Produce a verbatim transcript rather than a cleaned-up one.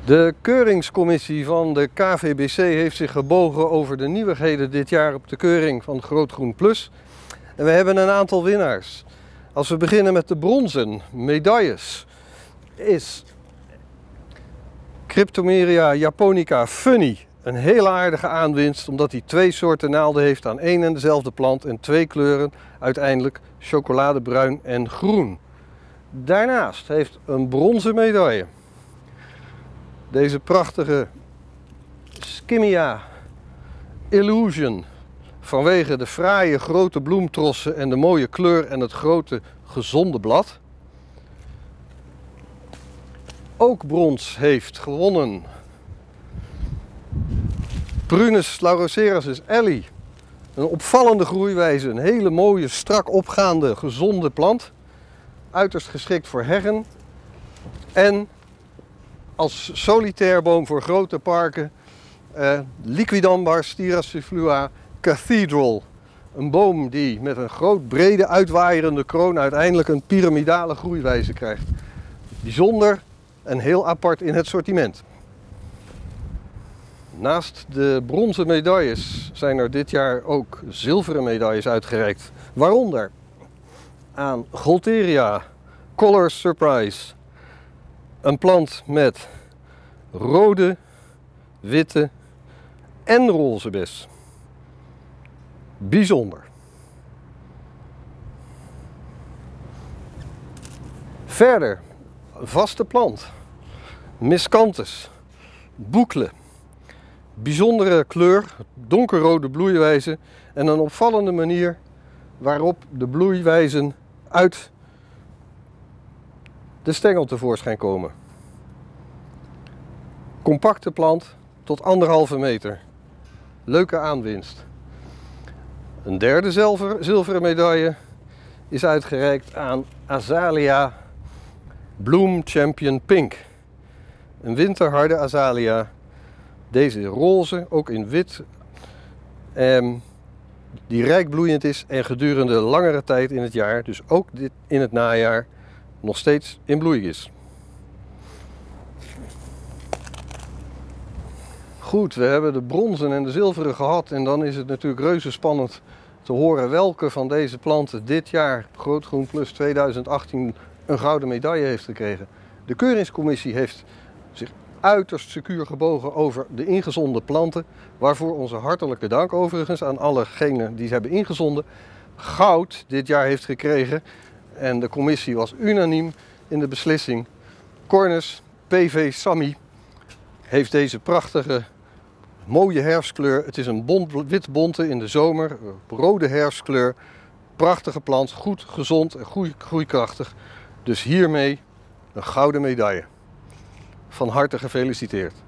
De keuringscommissie van de K V B C heeft zich gebogen over de nieuwigheden dit jaar op de keuring van Groot Groen Plus. En we hebben een aantal winnaars. Als we beginnen met de bronzen medailles, is Cryptomeria japonica funny een hele aardige aanwinst, omdat hij twee soorten naalden heeft aan één en dezelfde plant en twee kleuren, uiteindelijk chocoladebruin en groen. Daarnaast heeft een bronzen medaille deze prachtige Skimmia Illusion, vanwege de fraaie grote bloemtrossen en de mooie kleur en het grote gezonde blad. Ook brons heeft gewonnen Prunus laurocerasus Ellie. Een opvallende groeiwijze, een hele mooie, strak opgaande, gezonde plant. Uiterst geschikt voor heggen. En als solitair boom voor grote parken, eh, Liquidambar styraciflua Cathedral. Een boom die met een groot, brede, uitwaaierende kroon uiteindelijk een piramidale groeiwijze krijgt. Bijzonder en heel apart in het sortiment. Naast de bronzen medailles zijn er dit jaar ook zilveren medailles uitgereikt. Waaronder aan Golteria Color Surprise. Een plant met rode, witte en roze bes. Bijzonder. Verder, een vaste plant. Miscanthus Boucle. Bijzondere kleur, donkerrode bloeiwijze en een opvallende manier waarop de bloeiwijzen uit de stengel tevoorschijn komen. Compacte plant tot anderhalve meter. Leuke aanwinst. Een derde zilver, zilveren medaille is uitgereikt aan Azalea Bloom Champion Pink. Een winterharde azalia. Deze roze, ook in wit, eh, die rijk bloeiend is en gedurende langere tijd in het jaar, dus ook dit in het najaar, nog steeds in bloei is. Goed, we hebben de bronzen en de zilveren gehad en dan is het natuurlijk reuze spannend te horen welke van deze planten dit jaar Groot Groen Plus tweeduizend achttien een gouden medaille heeft gekregen. De keuringscommissie heeft zich uiterst secuur gebogen over de ingezonden planten, waarvoor onze hartelijke dank overigens aan allegenen die ze hebben ingezonden. Goud dit jaar heeft gekregen en de commissie was unaniem in de beslissing. Cornus P V Sammy heeft deze prachtige mooie herfstkleur. Het is een bont, witbonte in de zomer, rode herfstkleur. Prachtige plant, goed gezond en groei, groeikrachtig. Dus hiermee een gouden medaille. Van harte gefeliciteerd.